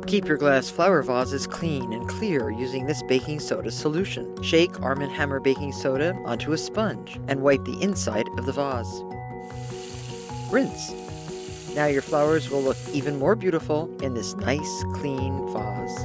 Keep your glass flower vases clean and clear using this baking soda solution. Shake Arm & Hammer baking soda onto a sponge and wipe the inside of the vase. Rinse. Now your flowers will look even more beautiful in this nice, clean vase.